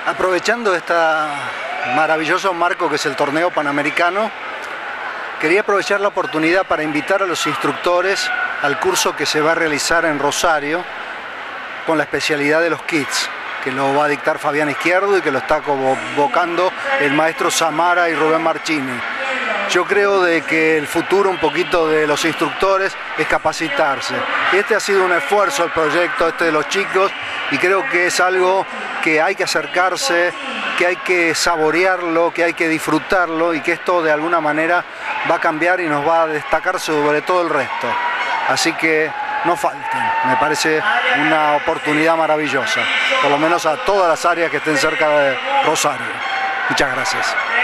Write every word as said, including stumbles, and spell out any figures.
Aprovechando este maravilloso marco que es el torneo panamericano, quería aprovechar la oportunidad para invitar a los instructores al curso que se va a realizar en Rosario con la especialidad de los kits, que lo va a dictar Fabián Izquierdo y que lo está convocando el maestro Samara y Rubén Marchini. Yo creo de que el futuro un poquito de los instructores es capacitarse. Este ha sido un esfuerzo el proyecto este de los chicos y creo que es algo que hay que acercarse, que hay que saborearlo, que hay que disfrutarlo y que esto de alguna manera va a cambiar y nos va a destacar sobre todo el resto. Así que no falten, me parece una oportunidad maravillosa, por lo menos a todas las áreas que estén cerca de Rosario. Muchas gracias.